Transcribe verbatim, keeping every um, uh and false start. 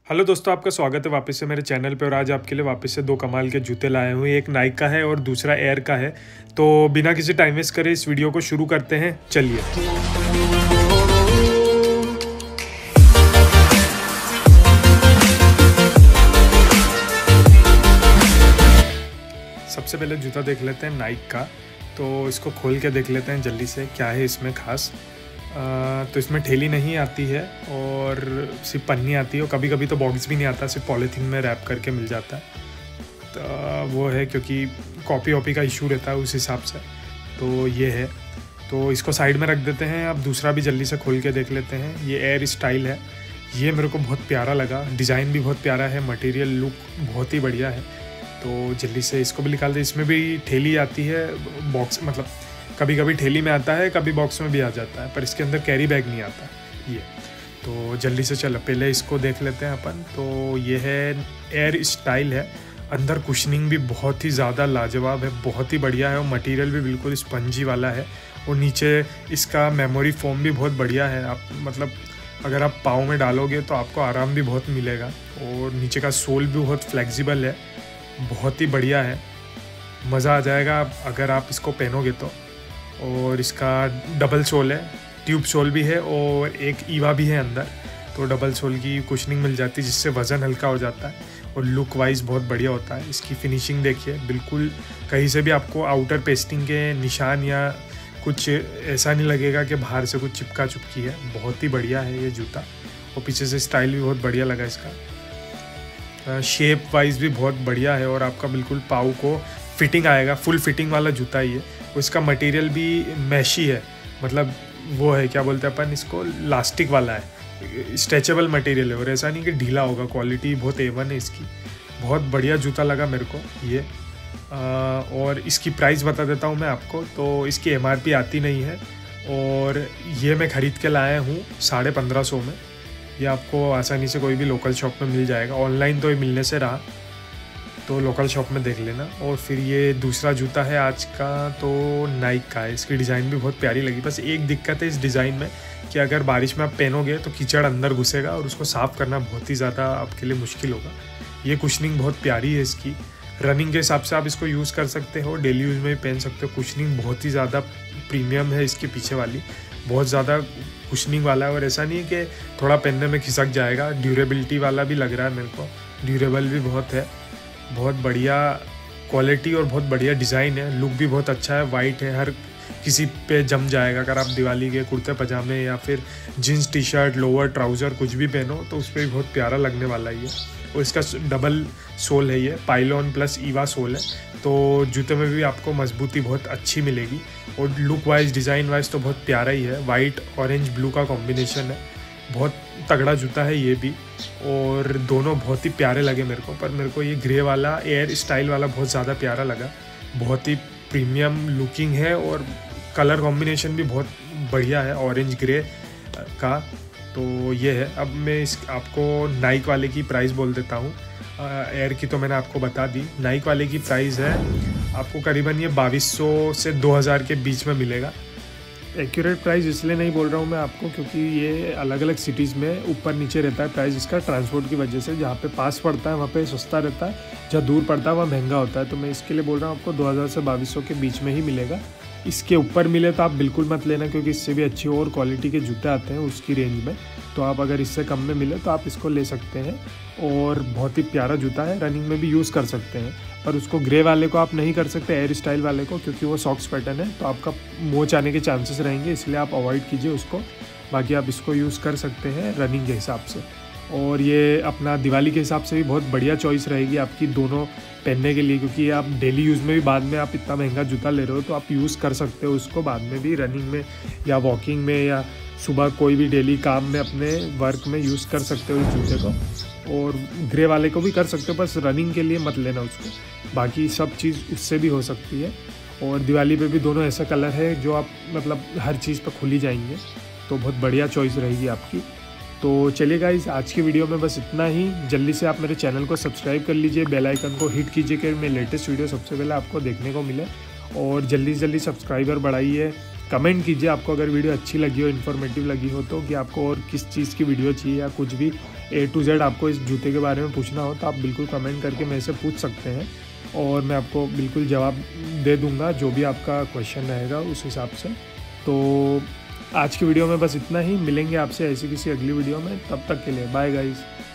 Hello दोस्तों, आपका स्वागत है वापस से मेरे चैनल पे। और आज आपके लिए वापस से दो कमाल के जूते लाए हुए, एक नाइक का है और दूसरा एयर का है। तो बिना किसी टाइम वेस्ट करे इस वीडियो को शुरू करते हैं। चलिए। सबसे पहले जूता देख लेते हैं नाइक का। तो इसको खोल के देख लेते हैं जल्दी से क्या है इसमें खास। आ, तो इसमें ठेली नहीं आती है और सिर्फ पन्नी आती है, और कभी कभी तो बॉक्स भी नहीं आता, सिर्फ पॉलीथीन में रैप करके मिल जाता है। तो वो है क्योंकि कॉपी वॉपी का इशू रहता है उस हिसाब से। तो ये है, तो इसको साइड में रख देते हैं। अब दूसरा भी जल्दी से खोल के देख लेते हैं। ये एयर स्टाइल है, ये मेरे को बहुत प्यारा लगा। डिज़ाइन भी बहुत प्यारा है, मटेरियल लुक बहुत ही बढ़िया है। तो जल्दी से इसको भी निकाल दे। इसमें भी ठेली आती है, बॉक्स मतलब कभी कभी ठेली में आता है, कभी बॉक्स में भी आ जाता है, पर इसके अंदर कैरी बैग नहीं आता ये। तो जल्दी से चलो पहले इसको देख लेते हैं अपन। तो ये है एयर स्टाइल है। अंदर कुशनिंग भी बहुत ही ज़्यादा लाजवाब है, बहुत ही बढ़िया है, और मटेरियल भी बिल्कुल स्पंजी वाला है। और नीचे इसका मेमोरी फोम भी बहुत बढ़िया है। आप मतलब अगर आप पाँव में डालोगे तो आपको आराम भी बहुत मिलेगा। और नीचे का सोल भी बहुत फ्लेक्सिबल है, बहुत ही बढ़िया है, मज़ा आ जाएगा अगर आप इसको पहनोगे तो। और इसका डबल सोल है, ट्यूब सोल भी है और एक ईवा भी है अंदर। तो डबल सोल की कुशनिंग मिल जाती है जिससे वज़न हल्का हो जाता है और लुक वाइज बहुत बढ़िया होता है। इसकी फिनिशिंग देखिए, बिल्कुल कहीं से भी आपको आउटर पेस्टिंग के निशान या कुछ ऐसा नहीं लगेगा कि बाहर से कुछ चिपका चुपकी है। बहुत ही बढ़िया है ये जूता। और पीछे से स्टाइल भी बहुत बढ़िया लगा इसका। शेप वाइज भी बहुत बढ़िया है और आपका बिल्कुल पाँव को फिटिंग आएगा। फुल फिटिंग वाला जूता ही है। उसका मटेरियल भी मैशी है, मतलब वो है क्या बोलते हैं अपन इसको, लास्टिक वाला है, स्ट्रेचेबल मटेरियल है। और ऐसा नहीं कि ढीला होगा। क्वालिटी बहुत ए वन है इसकी, बहुत बढ़िया जूता लगा मेरे को ये। आ, और इसकी प्राइस बता देता हूँ मैं आपको। तो इसकी एम आर पी आती नहीं है और ये मैं ख़रीद के लाया हूँ साढ़े पंद्रह सौ में। ये आपको आसानी से कोई भी लोकल शॉप में मिल जाएगा। ऑनलाइन तो ये मिलने से रहा, तो लोकल शॉप में देख लेना। और फिर ये दूसरा जूता है आज का, तो नाइक का है। इसकी डिज़ाइन भी बहुत प्यारी लगी। बस एक दिक्कत है इस डिज़ाइन में कि अगर बारिश में आप पहनोगे तो कीचड़ अंदर घुसेगा और उसको साफ़ करना बहुत ही ज़्यादा आपके लिए मुश्किल होगा। ये कुशनिंग बहुत प्यारी है इसकी। रनिंग के हिसाब से आप इसको यूज़ कर सकते हो, डेली यूज़ में भी पहन सकते हो। कुशनिंग बहुत ही ज़्यादा प्रीमियम है इसकी पीछे वाली, बहुत ज़्यादा कुशनिंग वाला है। और ऐसा नहीं है कि थोड़ा पहनने में खिसक जाएगा। ड्यूरेबिलिटी वाला भी लग रहा है मेरे को, ड्यूरेबल भी बहुत है। बहुत बढ़िया क्वालिटी और बहुत बढ़िया डिज़ाइन है। लुक भी बहुत अच्छा है, वाइट है, हर किसी पे जम जाएगा। अगर आप दिवाली के कुर्ते पजामे या फिर jeans T shirt lower trouser कुछ भी पहनो तो उस पर भी बहुत प्यारा लगने वाला है ये। और इसका डबल सोल है, ये पाइलॉन प्लस ईवा सोल है। तो जूते में भी आपको मजबूती बहुत अच्छी मिलेगी। और लुक वाइज डिज़ाइन वाइज तो बहुत प्यारा ही है। वाइट ऑरेंज ब्लू का कॉम्बिनेशन है, बहुत तगड़ा जूता है ये भी। और दोनों बहुत ही प्यारे लगे मेरे को, पर मेरे को ये ग्रे वाला एयर स्टाइल वाला बहुत ज़्यादा प्यारा लगा। बहुत ही प्रीमियम लुकिंग है और कलर कॉम्बिनेशन भी बहुत बढ़िया है, ऑरेंज ग्रे का। तो ये है। अब मैं इस आपको नाइक वाले की प्राइस बोल देता हूँ। एयर की तो मैंने आपको बता दी। नाइक वाले की प्राइस है आपको करीबन ये बाईस सौ से दो हज़ार के बीच में मिलेगा। एक्यूरेट प्राइस इसलिए नहीं बोल रहा हूँ मैं आपको क्योंकि ये अलग अलग सिटीज़ में ऊपर नीचे रहता है प्राइस इसका, ट्रांसपोर्ट की वजह से। जहाँ पे पास पड़ता है वहाँ पे सस्ता रहता है, जहाँ दूर पड़ता है वहाँ महंगा होता है। तो मैं इसके लिए बोल रहा हूँ आपको दो हज़ार से बाईस सौ के बीच में ही मिलेगा। इसके ऊपर मिले तो आप बिल्कुल मत लेना, क्योंकि इससे भी अच्छी और क्वालिटी के जूते आते हैं उसकी रेंज में। तो आप अगर इससे कम में मिले तो आप इसको ले सकते हैं। और बहुत ही प्यारा जूता है, रनिंग में भी यूज़ कर सकते हैं। पर उसको ग्रे वाले को आप नहीं कर सकते, एयर स्टाइल वाले को, क्योंकि वो सॉक्स पैटर्न है तो आपका मोच आने के चांसेस रहेंगे, इसलिए आप अवॉइड कीजिए उसको। बाकी आप इसको यूज़ कर सकते हैं रनिंग के हिसाब से। और ये अपना दिवाली के हिसाब से भी बहुत बढ़िया चॉइस रहेगी आपकी दोनों पहनने के लिए, क्योंकि आप डेली यूज़ में भी बाद में आप इतना महंगा जूता ले रहे हो तो आप यूज़ कर सकते हो उसको बाद में भी, रनिंग में या वॉकिंग में या सुबह कोई भी डेली काम में अपने वर्क में यूज़ कर सकते हो इस जूते को। और ग्रे वाले को भी कर सकते हो, बस रनिंग के लिए मत लेना उसको। बाकी सब चीज़ उससे भी हो सकती है। और दिवाली पे भी दोनों ऐसा कलर है जो आप मतलब हर चीज़ पर खुली जाएंगे, तो बहुत बढ़िया चॉइस रहेगी आपकी। तो चलिए गाइस, आज की वीडियो में बस इतना ही। जल्दी से आप मेरे चैनल को सब्सक्राइब कर लीजिए, बेल आइकन को हिट कीजिए कि मेरे लेटेस्ट वीडियो सबसे पहले आपको देखने को मिले। और जल्दी से जल्दी सब्सक्राइबर बढ़ाइए, कमेंट कीजिए आपको अगर वीडियो अच्छी लगी हो, इन्फॉर्मेटिव लगी हो तो, कि आपको और किस चीज़ की वीडियो चाहिए या कुछ भी ए टू जेड आपको इस जूते के बारे में पूछना हो तो आप बिल्कुल कमेंट करके मेरे से पूछ सकते हैं और मैं आपको बिल्कुल जवाब दे दूंगा जो भी आपका क्वेश्चन रहेगा उस हिसाब से। तो आज की वीडियो में बस इतना ही, मिलेंगे आपसे ऐसी किसी अगली वीडियो में, तब तक के लिए बाय गाइस।